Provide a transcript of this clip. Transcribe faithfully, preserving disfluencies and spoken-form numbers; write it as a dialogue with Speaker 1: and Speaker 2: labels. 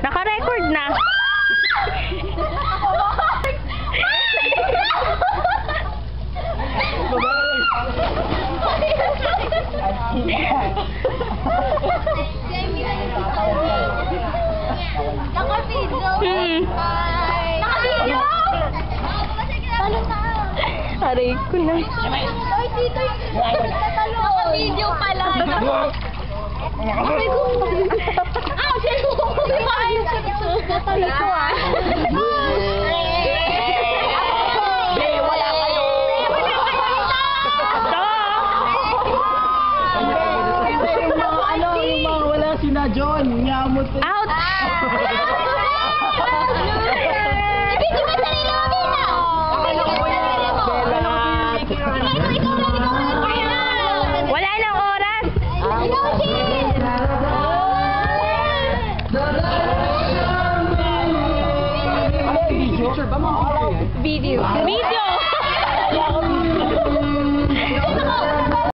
Speaker 1: Naka-record na.
Speaker 2: Naka-video?
Speaker 1: Hmm.
Speaker 2: Naka-video? Talong na.
Speaker 1: Aray ko na.
Speaker 2: Ay, dito yung naka-video pala. Ay, ko. Ah, siya ko. Ay, natalo ko ah.
Speaker 3: Eh, wala kayo.
Speaker 2: Wala kayo ito.
Speaker 3: Yung mga ano, yung mga wala sina John, ngamot.
Speaker 1: Out!
Speaker 2: Ibig mo sarili mo, Bella. Ibig mo sarili mo. Ikaw, ikaw lang, ikaw lang.
Speaker 1: Wala nang oras.
Speaker 2: Ikaw, Jin.
Speaker 3: Ano yung video? Sure ba mo?
Speaker 1: Video. Video!